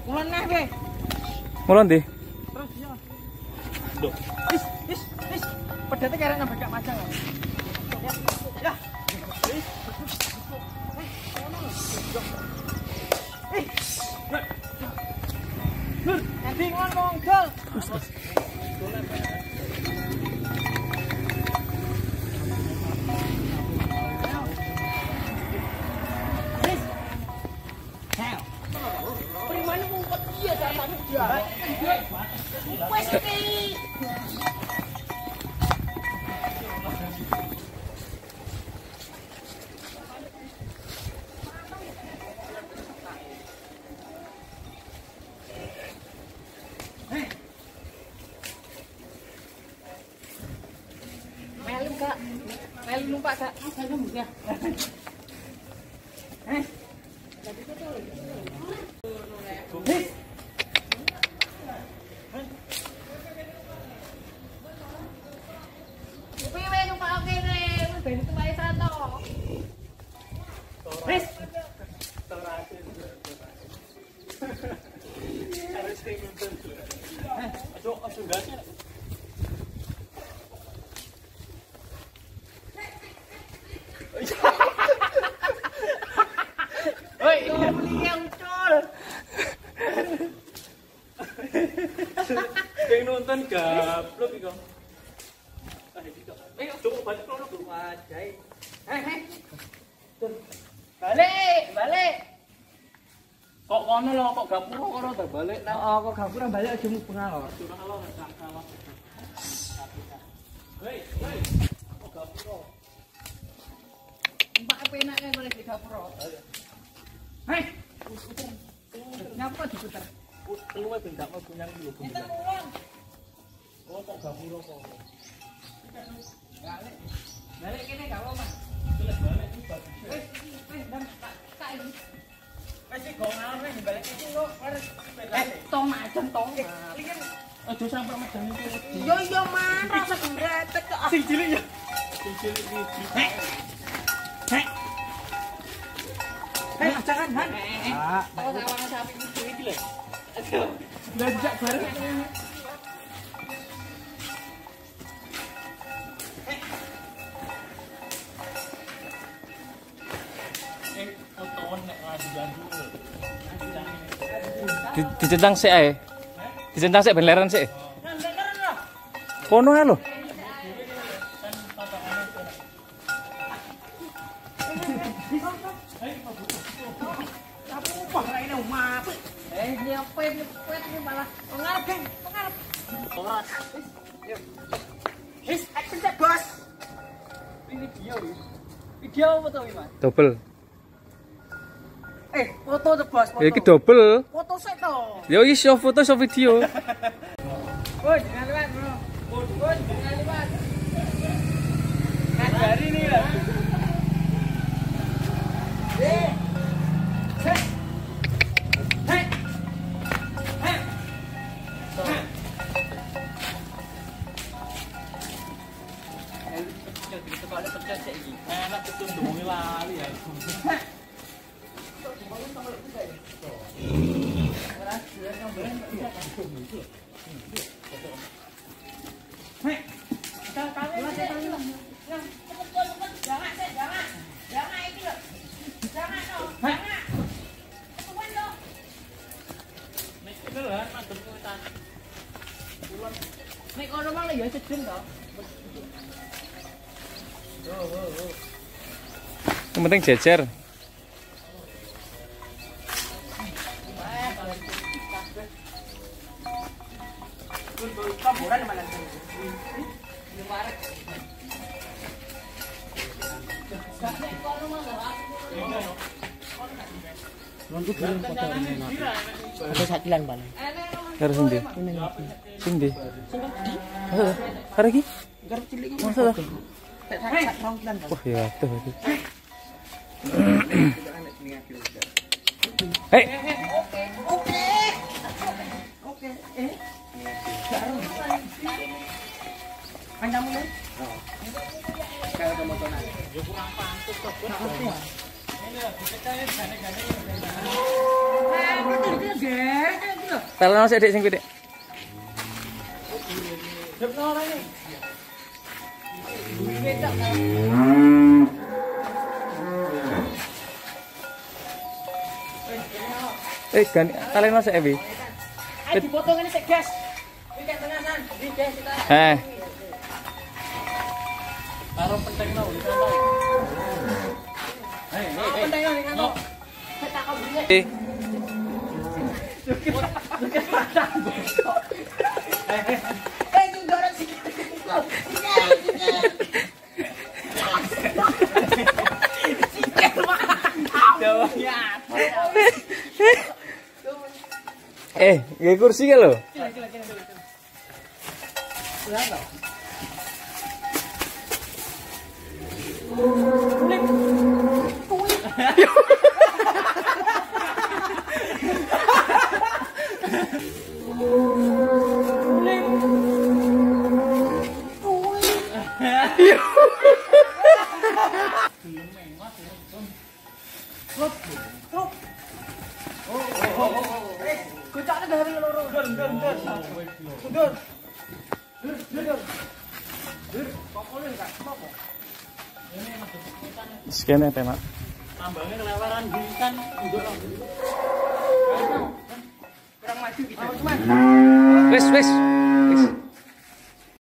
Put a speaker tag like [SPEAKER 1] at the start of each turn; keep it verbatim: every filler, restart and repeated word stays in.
[SPEAKER 1] Ngulon neh kowe.
[SPEAKER 2] Ngulon ndi?
[SPEAKER 1] Terus yo. Loh. Wis, wis, wis. Pedate karek nambah gak macang. Ya. Ya. Wis. Eh. Nur, nanti ngomong gol. Wes iki. Melu Kak. Melu numpak Kak. Saya ya. Eh. Hei. Piye numpak kene, ben tumpake santo. Wis. Harus tinggal. Eh, aduh, aduh gas. Oi, ini yang ucul. Kayak nonton gaplok iki kok. Eh, coba balik kono dulu aja. Eh, eh. Balik, balik. Kok kono lho, kok gapura kono ta balik. Heeh, kok gapura balik aja mubeng lho. Curang lho, gak salah. Hei, hei. Kok gapura? Mbak penake boleh di gapura. Hei. Nyapa diputer? Luwe ben gak mlebu nyang lho. Oh, kok gapura kok. Balik. Balik kene gak apa, Mas. Jelas balik iki bagus. Wis, wis ndang tak tak iki. Wis iki go ngalor wis balik iki kok harus eh tong macem tong. Iki aja sampe medang iki. Yo yo man, rasa gretek kok. Sing cilik ya. Sing cilik iki. Hek. Hek. Hei, jangan, Han. Ah, kok sawangan sapi iki iki lho. Aduh. Ndajak bareng.
[SPEAKER 2] Di dicentang sik ae. Dicentang sik ben leren sik. Kono ae lho. Eh, nyepet nyepet iki malah ngarep, Geng. Ngarep. Ora. Wis. Wis, action cek, Bos. Ini video iki. Video apa to iki, Mas? Double. Eh, foto tuh Bos, foto. Ya iki double. Foto sik to. Ya iso foto iso video. Bos, jangan lewat, Bro. Bos, bos, jangan lewat. Nah, dari ini lah. Eh. Hei. Hei. Hei. Eh, jadi sekali pencet sik iki. Enak ketundunge lali ya. Hei, kita kawin aja. Jangan, jangan, jangan itu loh. Jangan loh, jangan. Tuan loh. Nek itu loh, madem kuitan. Nek kono mang ya sedeng to. Oh, oh, oh. Yang penting jejer.
[SPEAKER 1] Kamburan mana sih? Ini marek. Nunggu belum foto ini. Ada sakilan balik.
[SPEAKER 2] Harus ndi? Sing ndi? Heeh. Kare iki?
[SPEAKER 1] Garap cilik iki.
[SPEAKER 2] Masa?
[SPEAKER 1] Oh
[SPEAKER 2] ya, tuh. Hei.
[SPEAKER 1] Oke, oke. Oke, eh. Kancamu nih? Heeh. Kayak kemotonan. Ya kurang pantes kok, Bos. Ini lho, dicekane gane-gane. Ah, itu dia, Gek.
[SPEAKER 3] Talono sik Dik sing kuwi Dik.
[SPEAKER 1] Jepno ora ini. Beda kan.
[SPEAKER 3] Eh kan talono sik Ebi.
[SPEAKER 1] Ayo dipotong ini sik gas. Iki kan tenanan. Di gas kita.
[SPEAKER 3] Eh.
[SPEAKER 1] Karo pentingno iki kan. Hei, hei, pentingno iki kan. Saya tak kau beli.
[SPEAKER 3] Eh.
[SPEAKER 1] Eh, itu dorong sih.
[SPEAKER 3] Eh, nggak kursi kan lo?
[SPEAKER 1] Kucaknya dari loro. Dur, dur, dur. Dur. Dur, dur. Dur, kokolin Kak. Apa? Ini masuk hutan.
[SPEAKER 3] Sekian tema.
[SPEAKER 1] Tambangnya kelewaran gilikan mundur. Kurang maju kita.
[SPEAKER 3] Wes, wes. Wes.